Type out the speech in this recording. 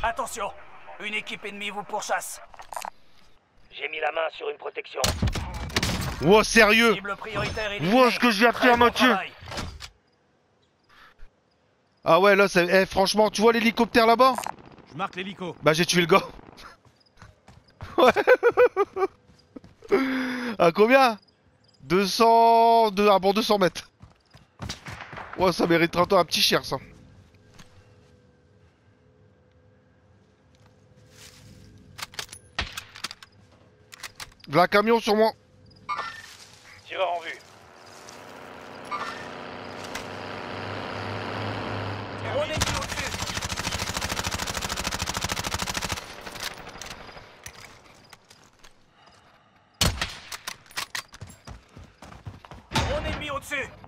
Attention, une équipe ennemie vous pourchasse. J'ai mis la main sur une protection. Wow, sérieux? Cible prioritaire éliminée. Wow, ce que je viens de faire, Très bon Mathieu. travail. Ah ouais, là, c'est... Eh, franchement, tu vois l'hélicoptère là-bas? Je marque l'hélico. Bah, j'ai tué le gars. Ouais. À combien? 200... Ah bon, 200 mètres. Ouais, ça mériterait un petit cher, ça. V'là un camion sur moi. Tireur en vue. Drone ennemi au-dessus. Drone ennemi au-dessus.